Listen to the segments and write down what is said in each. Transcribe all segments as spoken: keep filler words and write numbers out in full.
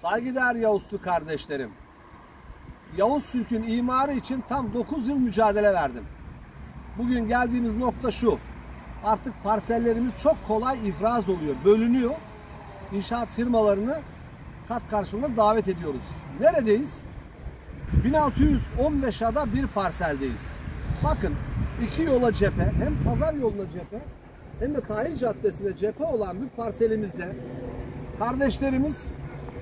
Saygıdeğer Yavuzlu kardeşlerim, Yavuz Türk'ün imarı için tam dokuz yıl mücadele verdim. Bugün geldiğimiz nokta şu: artık parsellerimiz çok kolay ifraz oluyor, bölünüyor. İnşaat firmalarını kat karşılığında davet ediyoruz. Neredeyiz? bin altı yüz on beş ada bir parseldeyiz. Bakın, iki yola cephe, hem pazar yoluna cephe hem de Tahir Caddesi'ne cephe olan bir parselimizde kardeşlerimiz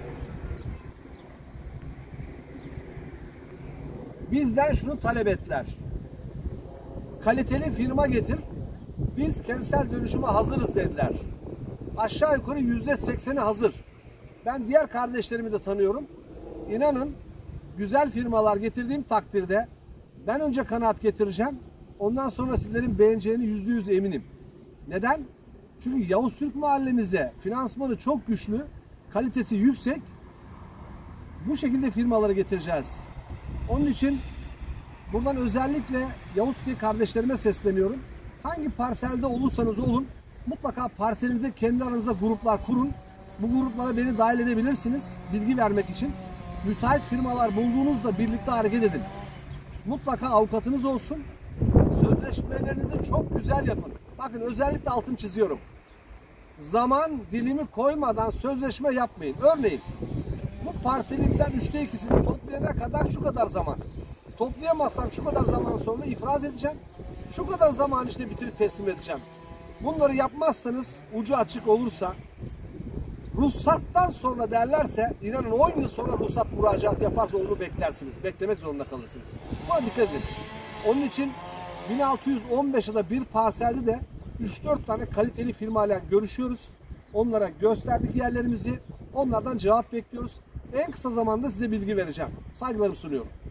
bizden şunu talep ettiler: kaliteli firma getir, biz kentsel dönüşüme hazırız dediler. Aşağı yukarı yüzde sekseni hazır. Ben diğer kardeşlerimi de tanıyorum. İnanın, güzel firmalar getirdiğim takdirde ben önce kanaat getireceğim. Ondan sonra sizlerin beğeneceğini yüzde yüz eminim. Neden? Çünkü Yavuz Türk mahallemize finansmanı çok güçlü, kalitesi yüksek. Bu şekilde firmaları getireceğiz. Onun için buradan özellikle Yavuz Türk kardeşlerime sesleniyorum. Hangi parselde olursanız olun, mutlaka parselinize kendi aranızda gruplar kurun. Bu gruplara beni dahil edebilirsiniz bilgi vermek için. Müteahhit firmalar bulduğunuzda birlikte hareket edin. Mutlaka avukatınız olsun. Sözleşmelerinizi çok güzel yapın. Bakın, özellikle altını çiziyorum: zaman dilimi koymadan sözleşme yapmayın. Örneğin, bu parselimden üçte ikisini toplayana kadar şu kadar zaman. Toplayamazsam şu kadar zaman sonra ifraz edeceğim. Şu kadar zaman işte bitirip teslim edeceğim. Bunları yapmazsanız, ucu açık olursa, ruhsattan sonra derlerse, inanın on yıl sonra ruhsat müracaatı yaparsa onu beklersiniz. Beklemek zorunda kalırsınız. Buna dikkat edin. Onun için bin altı yüz on beş ada bir parselde de üç dört tane kaliteli firmayla görüşüyoruz. Onlara gösterdik yerlerimizi. Onlardan cevap bekliyoruz. En kısa zamanda size bilgi vereceğim. Saygılarımı sunuyorum.